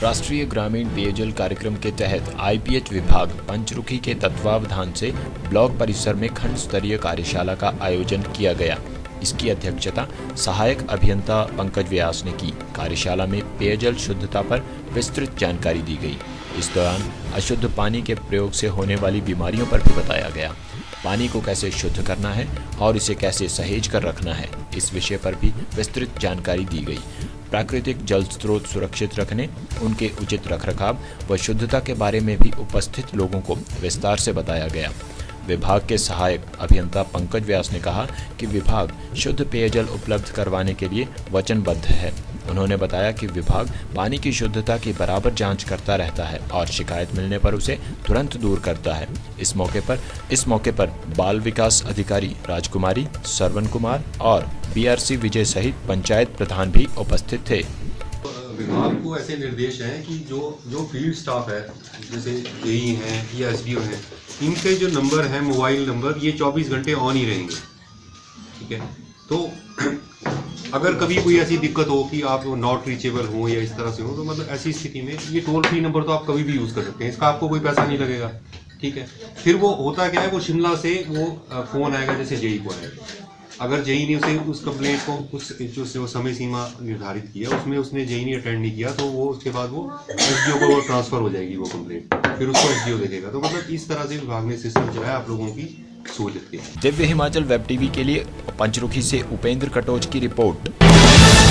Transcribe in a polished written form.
राष्ट्रीय ग्रामीण पेयजल कार्यक्रम के तहत आईपीएच विभाग पंचरुखी के तत्वावधान से ब्लॉक परिसर में खंड स्तरीय कार्यशाला का आयोजन किया गया। इसकी अध्यक्षता सहायक अभियंता पंकज व्यास ने की। कार्यशाला में पेयजल शुद्धता पर विस्तृत जानकारी दी गई। इस दौरान अशुद्ध पानी के प्रयोग से होने वाली बीमारियों पर भी बताया गया। पानी को कैसे शुद्ध करना है और इसे कैसे सहेज कर रखना है, इस विषय पर भी विस्तृत जानकारी दी गई। प्राकृतिक जल स्रोत सुरक्षित रखने, उनके उचित रखरखाव व शुद्धता के बारे में भी उपस्थित लोगों को विस्तार से बताया गया। विभाग के सहायक अभियंता पंकज व्यास ने कहा कि विभाग शुद्ध पेयजल उपलब्ध करवाने के लिए वचनबद्ध है। उन्होंने बताया कि विभाग पानी की शुद्धता की बराबर जांच करता रहता है और शिकायत मिलने पर उसे तुरंत दूर करता है। इस मौके पर बाल विकास अधिकारी राजकुमारी, सरवन कुमार और बीआरसी विजय सहित पंचायत प्रधान भी उपस्थित थे। विभाग को ऐसे निर्देश हैं कि जो फील्ड स्टाफ है, जैसे एई हैं या एसडीओ हैं, इनके जो नंबर हैं, मोबाइल नंबर, ये 24 घंटे ऑन ही रहेंगे। ठीक है, तो अगर कभी कोई ऐसी दिक्कत हो कि आप नॉट रीचेबल हो या इस तरह से हो, तो मतलब ऐसी स्थिति में ये टोल फ्री नंबर तो आप कभी भी यूज़ कर सकते हैं। इसका आपको कोई पैसा नहीं लगेगा। ठीक है, फिर वो होता क्या है, वो शिमला से वो फ़ोन आएगा, जैसे जेई को आएगा। अगर जेई ने उसे उस कंप्लेंट को जो समय सीमा निर्धारित किया उसमें उसने जेई ने अटेंड नहीं किया, तो वो उसके बाद वो एसडीओ को ट्रांसफर हो जाएगी वो कंप्लेंट, फिर उसको एसडीओ देखेगा। तो मतलब इस तरह से विभाग ने सिस्टम चलाया आप लोगों की सहूलियत के लिए। दिव्य हिमाचल वेब टीवी के लिए पंचरुखी से उपेंद्र कटोच की रिपोर्ट।